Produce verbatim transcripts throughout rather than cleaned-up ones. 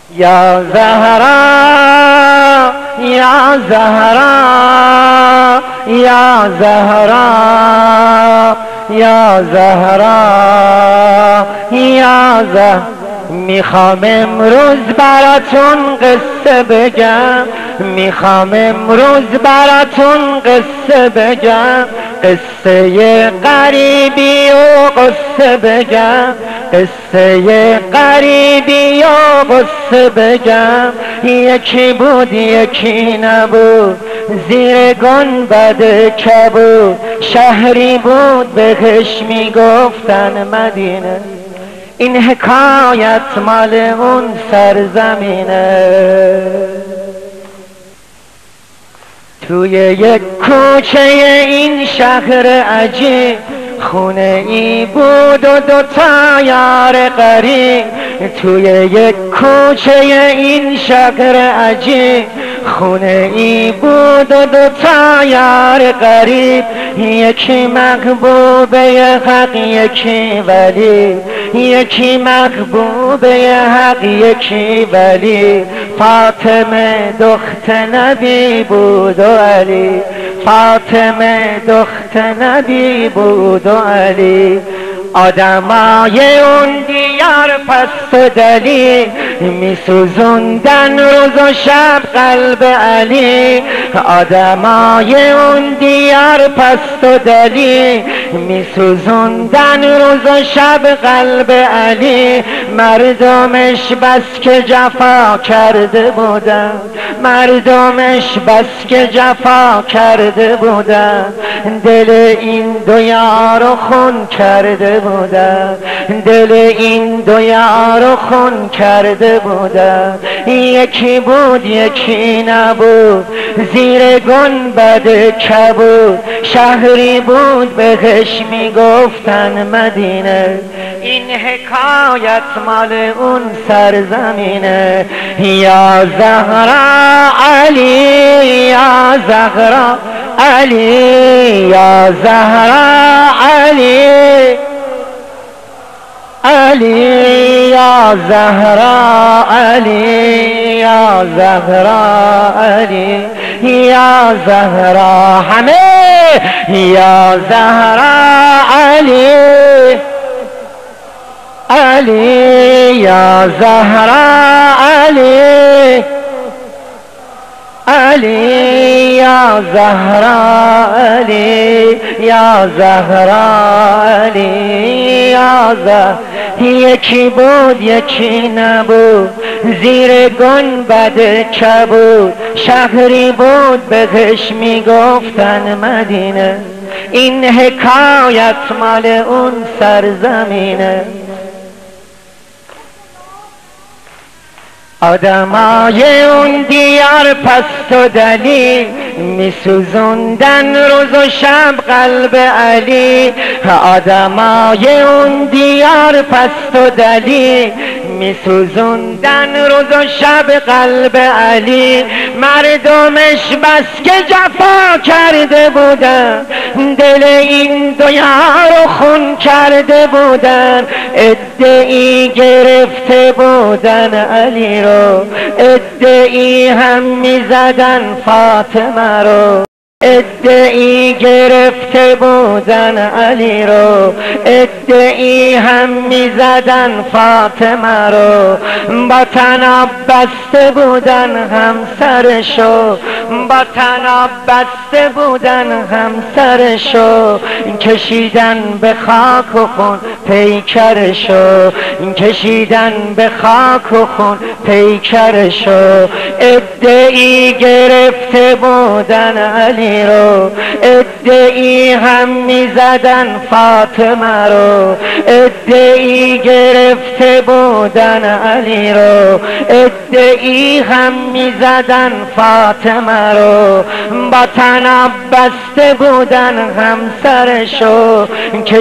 یا زهرا یا زهرا یا زهرا یا زهرا یا زهرا میخوام امروز براتون قصه بگم، میخوام امروز براتون قصه بگم، قصه غریبی و قصه بگم، قصه غریبی و قصه بگم. یکی بود یکی نبود، زیر گنبد کبود، شهری بود بهش میگفتن مدینه. این حکایت مال اون سرزمینه. توی یک کوچه این شهر عجیب، خونه ای بود و دو تا یار غریب. توی یک کوچه این شهر عجیب، خونه ای بود و دو تا یار غریب. یکی محبوبه حق یکی ولی، یکی محبوبه حق یکی ولی. فاطمه دخت نبی بود و علی، فاطمه دخت نبی بود و علی. آدمای اون دیار پست و دلی، میسوزوندن روز و شب قلب علی. آدمای اون دیار پست و دلی، میسوزوندن روز و شب قلب علی. مردمش بس که جفا کرده بودن، مردمش بس که جفا کرده بودن. دل این دو یارو خون کرده بودن، دل این دو یارو خون کرده بودن. یکی بود یکی نبود، زیر گنبد کبود، شهری بود بهش میگفتن مدینه. این حکایت مال اون سرزمینه. یا زهرا علی یا زهرا علی یا زهرا علی علی یا زهرا علی یا زهرا علی یا زهرا همه یا زهرا علی علی یا زهرا علی علی یا زهرا علی یا زهرا علی یا زهرا. یکی بود یکی نبود، زیر گنبد کبود، شهری بود بهش میگفتن مدینه. این حکایت مال اون سرزمینه. آدمای اون دیار پست و دلی، میسوزوندن روز و شب قلب علی. آدمای اون دیار پست و دلی، میسوزوندن روز و شب قلب علی. مردمش بس که جفا کرده بودن، دل این دو یارو خون کرده بودن. ادعی گرفته بودن علی رو، ادعی هم میزدن فاطمه رو. ادعی گرفته بودن علی رو، ادعی هم میزدن فاطمه رو. با طناب بسته بودن همسرشو، با طناب بسته بودن همسرشو. کشیدن به خاک و خون پیکرشو، کشیدن به خاک و خون پیکرشو. ادعی گرفته بودن علی رو، ادعی هم میزدن فاطمه رو. ادعی گرفته بودن علی رو، ادعی هم میزدن فاطمه رو. با طناب بسته بودن همسرشو،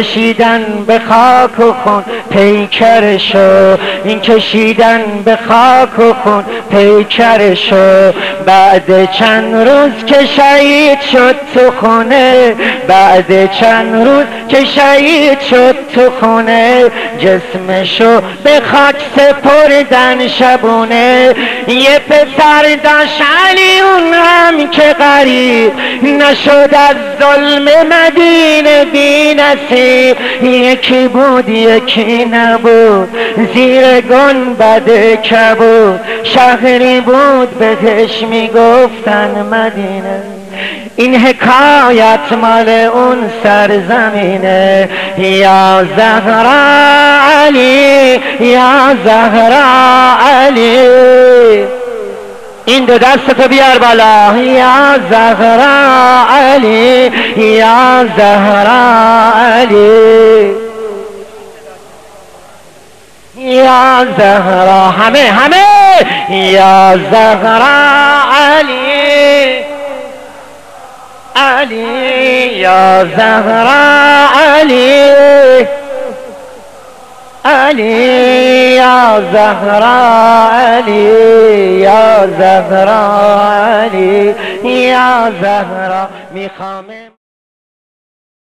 کشیدن به خاک و خون پیکرشو. این کشیدن به خاک خاک و خون پیکرشو، بعد چند روز که شهید شد تو خونه، بعد چند روز که شهید شد تو خونه، جسمشو به خاک سپردن شبونه. یه پسر داشت علی اون هم که غریب نشد از ظلم مدینه بی نصیب، یکی بود یکی نبود زیر گنبد کبود، شهری بود بهش میگفتن مدینه. این حکایت مال اون سرزمینه. یا زهرا علی یا زهرا علی، این دو دستتو بیار بالا. یا زهرا علی یا زهرا علی یا زهرا، همه همه یا زهرا علی علی یا زهرا علی علی یا زهرا علی یا زهرا علی یا زهرا. میخوام